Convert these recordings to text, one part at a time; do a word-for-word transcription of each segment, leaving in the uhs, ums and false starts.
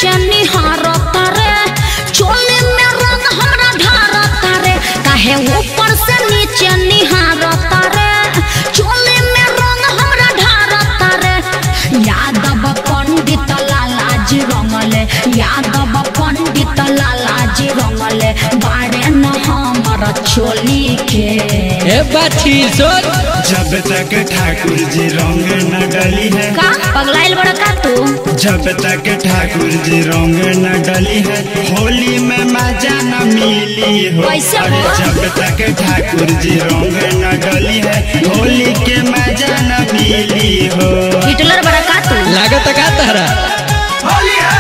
नीचे निहारता रे चोली में रंग हमरा ढारता रे काहे ऊपर से नीचे निहारता रे चोली में रंग हमरा ढारता रे यादव पंडित लालाजी रंगले यादव पंडित लालाजी रंगले बारे न हमारा चोली के ए बाछी सोच जब तक ठाकुर जी रंग न डली है का पगलाइल बड़ा का तू जब तक ठाकुर जी रंग न डली है होली में मजा न मिली हो कैसे अरे हो? जब तक ठाकुर जी रंग न डली है होली के मजा न मिली हो हिटलर बड़ा का तू लागत का तारा होली है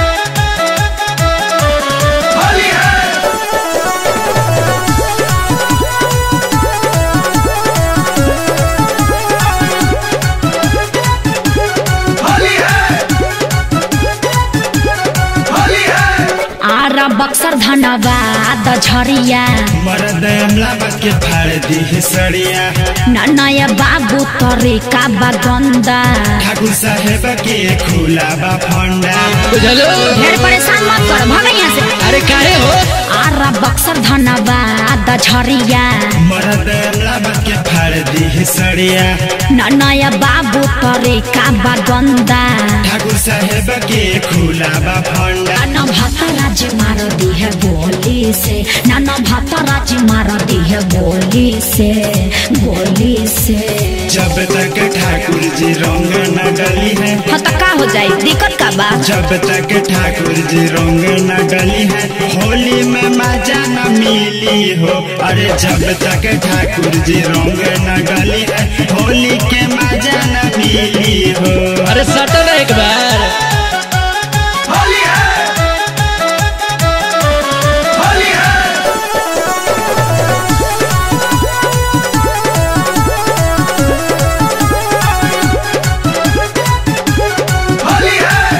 होली है आरा बक्सर धनबाद झरिया मरद अमला के फाड़ दी सड़िया नया बाबू तरीका बगंदा ठाकुर साहेब के खुला बा फंडा बुझलो ढेर परेशान मत कर भाग यहाँ से अरे काहे हो आरा बक्सर धनबाद झरिया मरद अमला के फाड़ दी सड़िया नया बाबू तरीका बगंदा ठाकुर साहेब के खुला बा फंडा नाना भतराज मार दी है गोली से नाना भतराज मार दी है गोली से गोली से जब तक ठाकुर जी रंग न डली है हाँ तो का हो जाए दिक्कत का बात जब तक ठाकुर जी रंग न डली है होली में मजा न मिली हो अरे जब तक ठाकुर जी रंग न डली है होली के मजा न मिली हो अरे सटो ना एक बार होली है होली है होली है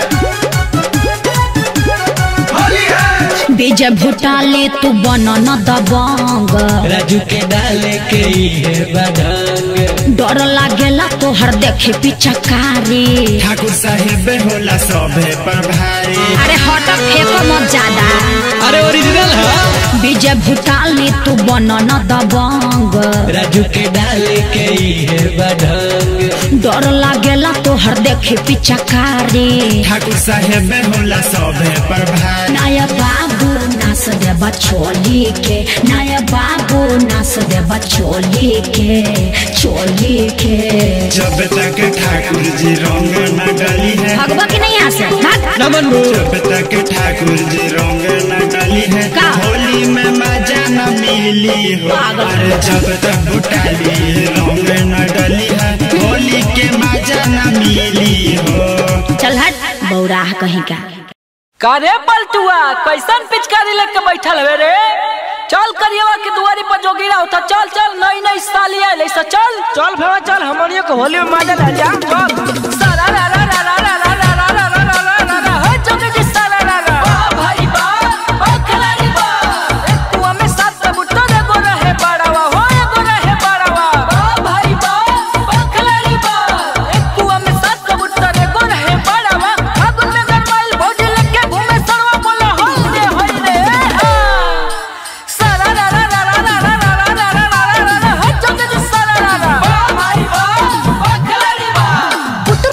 होली है बीजे भुटाले तू बन न दबंग राजू के डाले के ये बदंग डर लागेला तोहर देखे पिचकारी ठाकुर साहेब होला सभे पर भारी अरे हट फेंको मत ज्यादा अरे ओरिजिनल है बीजे भुटाले तू बन न दबंग राजू के डाले के ये बदंग डर लागेला तोहर देखे पिचकारी ठाकुर साहेब होला सभे पर भारी नया बाबू नास दे बचोली के नया बाबू नास दे बचोली के चोली के जब तक ठाकुर जी रंग न डली है भगवा की नहीं यहाँ से भाग नमन बो जब तक ठाकुर जी रंग न डली है का? होली में मजा न मिली हो पागल। अरे जब तक बुटाली रंग न डली है होली के मजा न मिली हो चल हट बौराह कहीं का कारे पलटुआ कैसन पिचकारी लेके बैठल है रे चल करिएवा के दुआरी पर जोगिरा होता चल चल नई नई साली आइले सा चल चल भेवा चल हमनियो के होली में मजा ले जा चल सारा रा रा रा रा रा रा रा रा रा रा रा रा रा हो जोगी जी सारा रा रा वाह भाई वाह ओ खिलाड़ी वाह एक कुआं में सात कबूतर एगो रहे बड़ावा हो एगो रहे बड़ावा वाह भाई वाह ओ खिलाड़ी वाह एक कुआं में सात कबूतर एगो रहे बड़ावा फागुन में गरमाइल भौजी लेके घूमे सरवा बोला होई रे होई रे सारा रा रा रा रा रा रा रा रा रा रा रा हो जोगी जी सारा रा रा वाह भाई वाह ओ खिलाड़ी वाह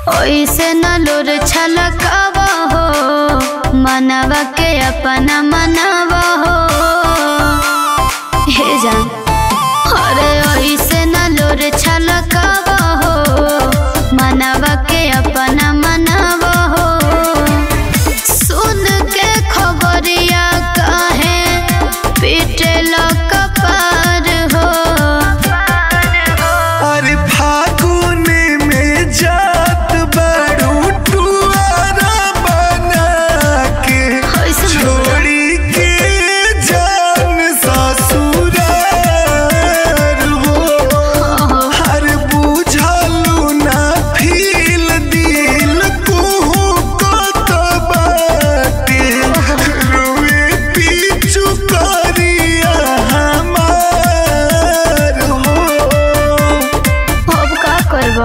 ओइसे न लोर छलकावा हो मनवा के अपना मनवा हो हे जान अरे ओइसे न लोर छलकावा हो मनवा के अपना मनवा हो सुन के खबरिया काहे पीटे कपार हो अरे फागुन में जात बड़ू टुआरा बना के छोड़ी के जान ससुरार हो हर बुझलू ना फील दिल को कत बाटे रोए पीछू करिया हमार हो अब का करबो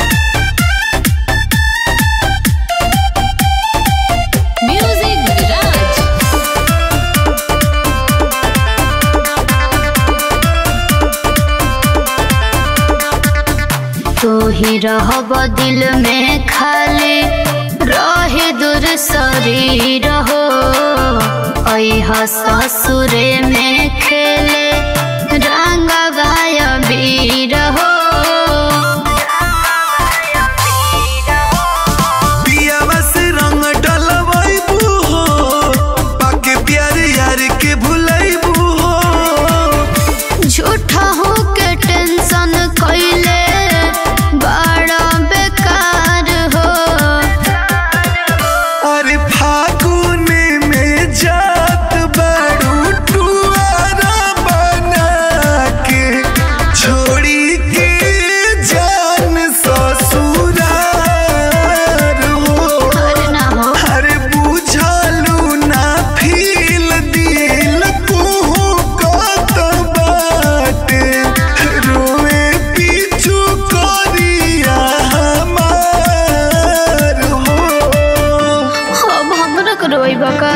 म्यूजिक राज तू ही रहब दिल में खाली रहे दूर शरीर हो ऐह ससुरे में खेले रंग गाय वीर हो पियावा से रंग डलवाइबू हो पाके प्यार यार के भुलाइबू हो झूठा हो के टेंशन कइले बड़ा बेकार हो अरे फागुन में जात बड़ू टुआरा बना के छोड़ी के जान ससुरार हो अरे ना हो अरे बुझलू ना फील दिल को कत बाटे रोए पीछू करिया हमार हो अब हमरा के रोइबा का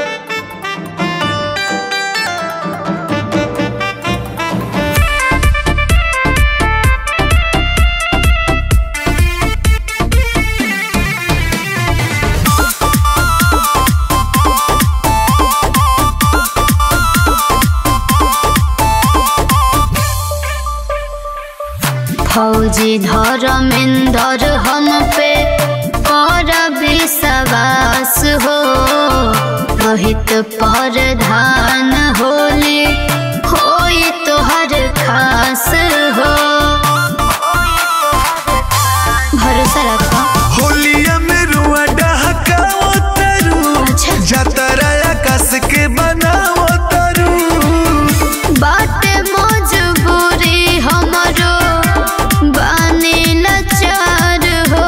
फौजी धर्मेंद्र हम पे और विश्वास हो रोहित प्रधान होली होई तोहर खास हो भरोसा रखो होलिया में रुआ डहकाओ तरू अच्छा जतरा आकाश के बनाओ तरू बाटे मजबूरी हमरो बानी लाचार हो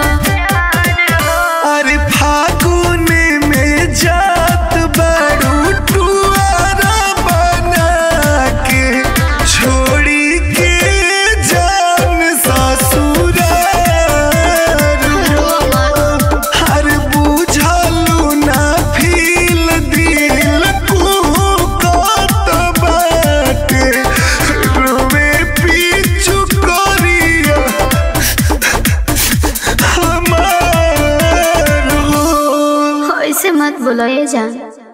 अरे फागुन में जात बड़ू टुआरा बना के छोड़ी के जान ससुरार हो हर बुझलू ना फील दिल को कत बाटे रोवे पीछू करिया हमार हो ऐसे मत बोलो ये जान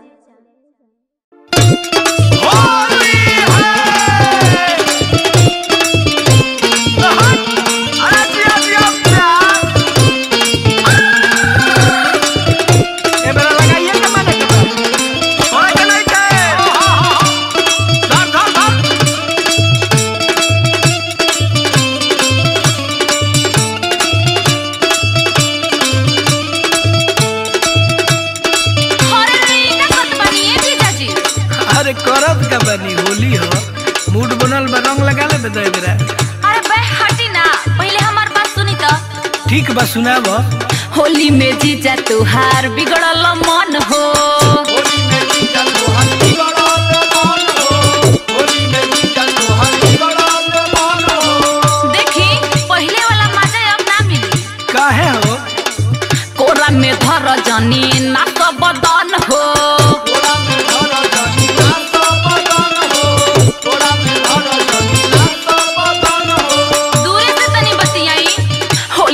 अरे करब का बनी होली हो मूड बनल बा रंग लगा ले बदे बेरा अरे बे हटी ना पहले हमार बात सुनी तो ठीक बा सुनाब होली में जीजा तुहार बिगड़ल मन हो होली में जीजा तोहर बिगड़ल मन हो होली में जीजा तोहर बिगड़ल मन हो देखी पहले वाला मजा अब ना मिली काहे हो कोरा में धर जनी ना तो बदन हो तोरा में धर जनी ना सब बदन हो तोरा में धर जनी ना सब बदन हो दूरे से तनी बतियाई होली में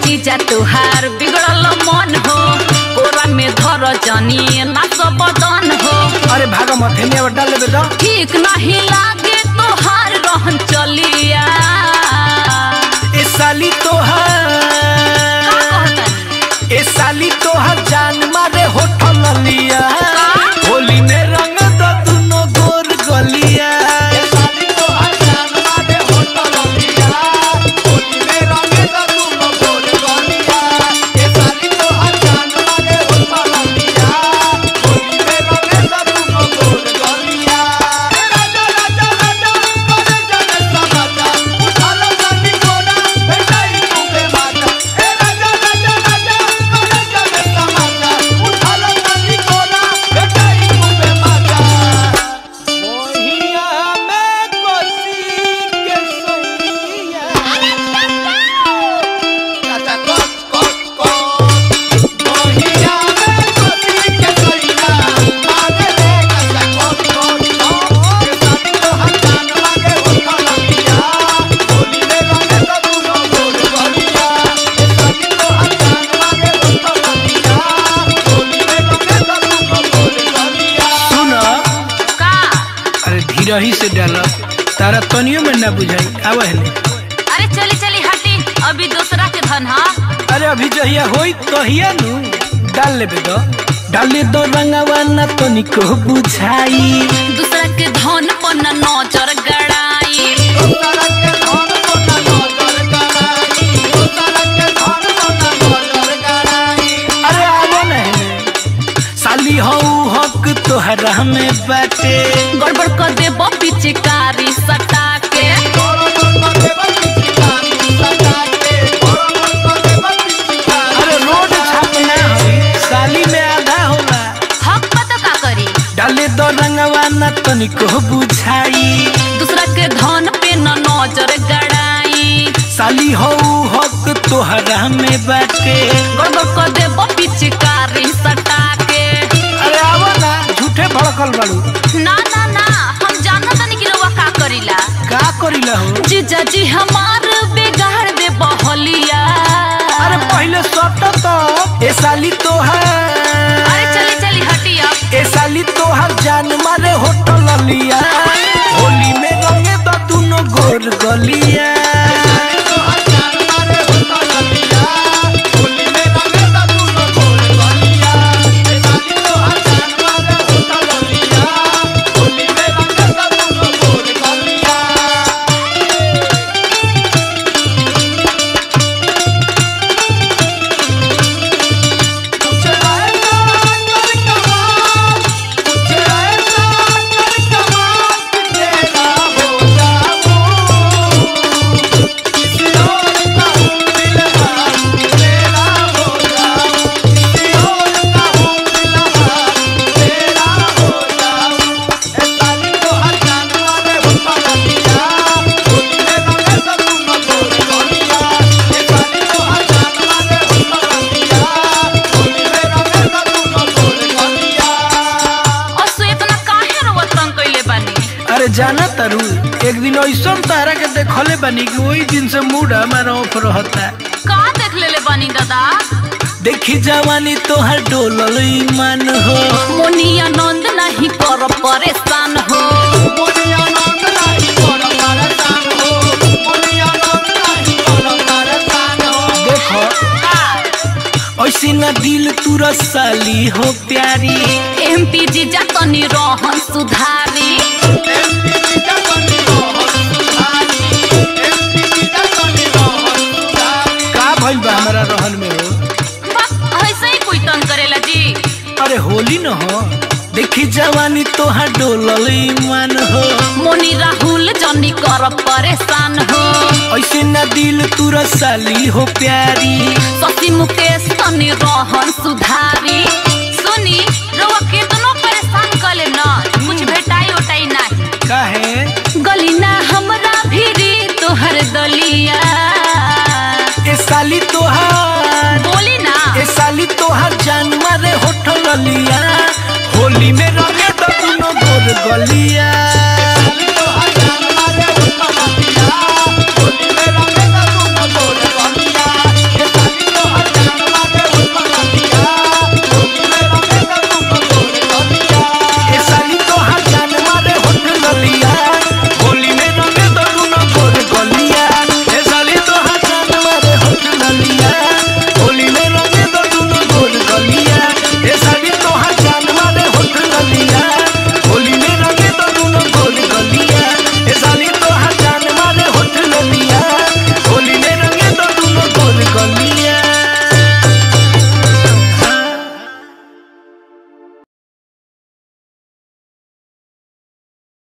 जीजा तुहार बिगड़ल मन हो कोरा में धर जनी नाच बदन हो। अरे भागा मत हेनिया डाल लेबे तो ठीक नहीं लागे तोहार रहन चलिया ए साली तोहार ए साली तोहार जान मारे होठल लिया होली में रंग दो दुनो गोर गलिया। ए साली तोहार जान मारे होठल लिया होली में रंग दो दुनो गोर गलिया। ए साली तोहार जान मारे होठल लिया होली में रंग दो दुनो गोर गलिया। ए राजा राजा राजा करे जने समाजा उठाल जानी कोना भेटाई तुमे माता। ए राजा राजा राजा करे जने समाजा उठाल जानी कोना भेटाई तुमे माता। मोहिया में कोसी के सैया चाचा कोच कोच कोच मोहिया में कोसी के सैया मागे रे चाचा कोच कोच कोच। ए साली तोहार जान मागे होठल लिया होली में रंग दो दुनो गोर गलिया। ए साली तोहार जान मागे होठल लिया होली में रंग दो दुनो गोर गलिया। सुन का अरे धीरही से डाल तारा तनियो में ना बुझाई आवे हेले। अरे चली चली हटी अभी दूसरा के धन हा। अरे अभी जहिया होई तहिया नु डाल लेबे तो डाले दो रंगवा ना तनिको बुझाई। दूसरा के धन पर न नजर गड़ाई दोसरा के धन कोना नजर गड़ाई दोसरा के धन कोना नजर गड़ाई। अरे आवे ना हेले साली हऊ हक तोहरा में बाटे गड़बड़ कर दे पिचकारी सटा के अरे रोड छापना है साली में आधा होला। हक पता का करी डाले दो रंगवा ना तनिको बुझाई। दूसरा के धन पे न नजर गड़ाई साली हऊ हक तोहरा में बाटे। गड़बड़ कर दे पिचकारी सटा के। अरे आवो ना झूठे भड़कल बाड़ू ना ना ना हम जानत नहीं कि रउआ का करीला। का करिला हो। जीजा जी हमार बिगाड़ दे बहलिया। अरे पहले सट तो ए साली तोहार अरे चली चली हटी अब ए साली तोहार जान मारे होठल लिया होली में रंगे दो दुनो गोर गलिया। अरे जाना तारू एक दिन ऐसा तारा के देखले बानी कि वही दिन से मूड हमारा ऑफ रहता। का देख ले ले बानी दादा देखी जवानी तोहर डोलल ईमान हो मोनिया नंद नहीं कर परेशान हो। देखो ऐसी ना दिल तुरा साली हो प्यारी। एमपी जीजा तनी रहन सुधारी का भइल बा हमारा रहन में हो। बस ऐसे ही कोई तंग करेला जी। अरे होली न हो देखी जवानी तोहर डोलल ईमान हो मोनी राहुल जनी कर परेशान हो। ऐसे ना दिल तुरा साली हो प्यारी। शशि मुकेश तनी रहन सुधारी सुनी रउआ केतनो परेशान कले न कुछ भेटाई उठाई नहीं काहे गली ना हमरा भिरी तोहर दलिया। ए साली तोहार बोली ना ए साली तोहार जान मारे होठल लिया होली में रंगे तो दुनो गोर गलिया।